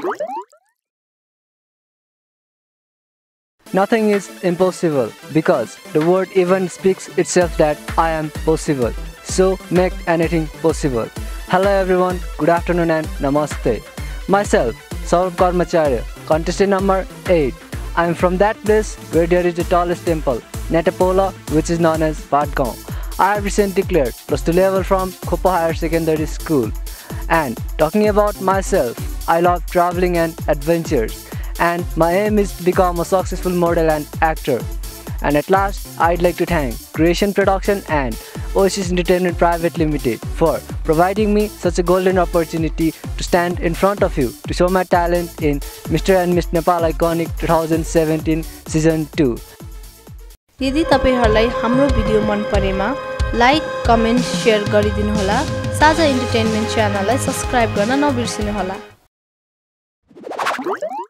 Nothing is impossible because the word even speaks itself that I am possible. So make anything possible. Hello everyone, good afternoon and namaste. Myself, Saurabh Karmacharya, contestant number 8. I am from that place where there is the tallest temple, Netapola, which is known as Patgaon. I have recently cleared +2 level from Khopa Higher Secondary School. And talking about myself, I love traveling and adventures. And my aim is to become a successful model and actor. And at last, I'd like to thank Creation Production and Oasis Entertainment Private Limited for providing me such a golden opportunity to stand in front of you to show my talent in Mr. and Miss Nepal Iconic 2017 Season 2. यदि तपाईहरुलाई हाम्रो video मन परेमा like, comment, share गरिदिनु होला। साझा entertainment च्यानललाई subscribe गर्न नबिर्सनु होला।